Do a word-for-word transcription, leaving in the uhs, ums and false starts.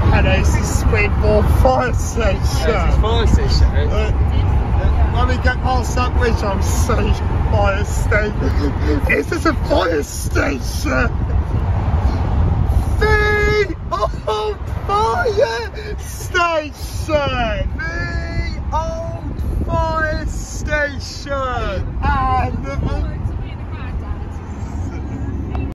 Hello, this is Springbourne Fire Station. Yeah, it's fire station. Uh, uh, when we get past that bridge, I'm saying fire station. Is this a fire station? The oh, fire station.